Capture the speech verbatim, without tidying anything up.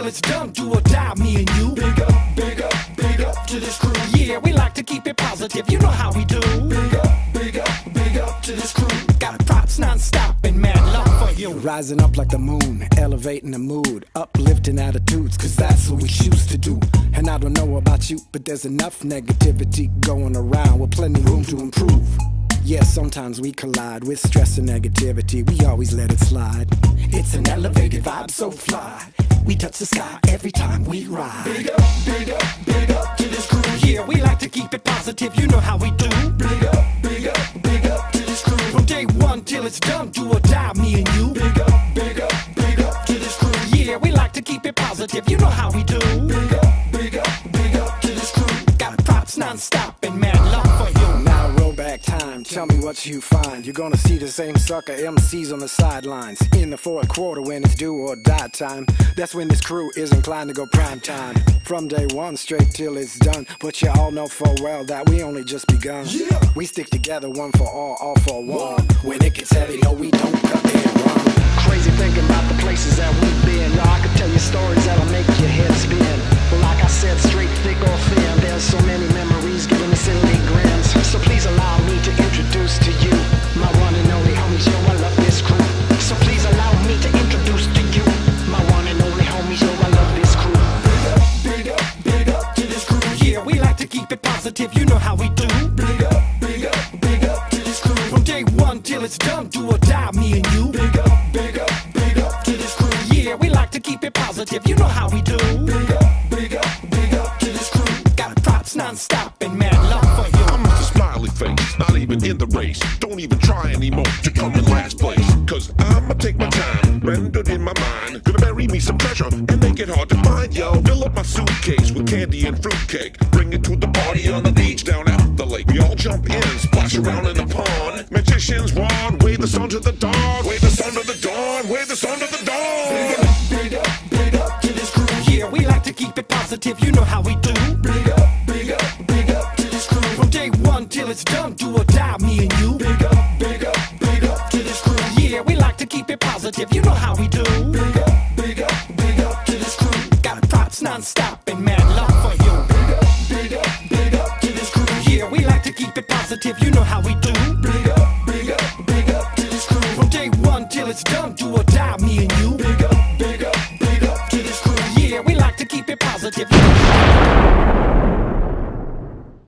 till it's done, do or die, me and you. Big up, big up, big up to this crew. Yeah, we like to keep it positive, you know how we do. Big up, big up, big up to this crew. Got props non-stop and mad love for you. Rising up like the moon, elevating the mood, uplifting attitudes, cause that's what we choose to do. And I don't know about you, but there's enough negativity going around with plenty room to improve. Yeah, sometimes we collide with stress and negativity, we always let it slide. It's an elevated vibe, so fly. We touch the sky every time we ride. Big up, big up, big up to this crew. Yeah, we like to keep it positive, you know how we do. Big up, big up, big up to this crew. From day one till it's done, do or die, me and you. Big up, big up, big up to this crew. Yeah, we like to keep it positive, you know how we do. Big up, big up, big up to this crew. Got props non-stop and mad love for you. Now roll back time, tell me what you find. You're gonna see the same sucker M Cs on the sidelines in the fourth quarter when it's do or die time. That's when this crew is inclined to go prime time. From day one straight till it's done. But you all know full well that we only just begun. Yeah. We stick together one for all, all for one. When it gets heavy, no we don't cut and run. Crazy thinking about the places that we've been. Yo, I could tell you stories that'll make your head spin. But like I said, straight, thick or thin, there's so many memories giving me silly grins. So please allow me to introduce to you my one and only homies, yo, I love this crew. So please allow me to introduce to you my one and only homies, yo, I love this crew. Big up, big up, big up to this crew. Yeah, we like to keep it positive, you know how we do. Big up, big up, big up to this crew. From day one till it's done, do or die, me and you. Big up, big up, big up to this crew. Yeah, we like to keep it positive, you know how we do. Big up, big up, big up to this crew. Got props non-stop and mad love for you. I'm Mister Smiley Face, not even in the race. Don't even try anymore to come in last place. Cause I'ma take my time, rendered in my mind. Gonna bury me some treasure and make it hard to find, yo. Fill up my suitcase with candy and fruitcake. Bring it to the party on the beach down at the lake. We all jump in, splash around in the pond. Magicians wand, wave the sun to the dawn. Wave the sun to the dawn, wave the sun to the dawn. Big up, big up, big up to this crew. Yeah, we like to keep it positive, you know how we do. Big up, big up, big up to this crew. From day one till it's done, do or die, me and you. Big up, big up, big up to this crew. Yeah, we like to keep it positive, you know how we do. Big up, big up, big up to this crew. Got props non-stop and mad love for you. Big up, big up, big up to this crew. Yeah, we like to keep it positive, you know how we do.